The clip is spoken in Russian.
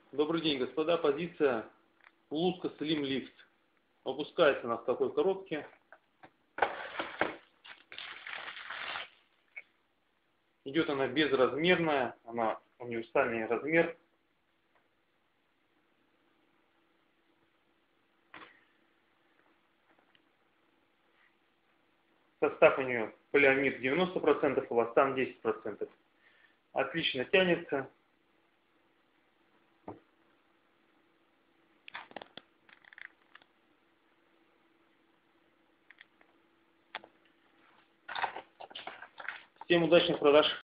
Добрый день, господа. Позиция Луска Slim Lift. Опускается она в такой коробке. Идет она безразмерная, она универсальный размер. Состав у нее полиамид 90%, эластан 10%. Отлично тянется. Всем удачных продаж!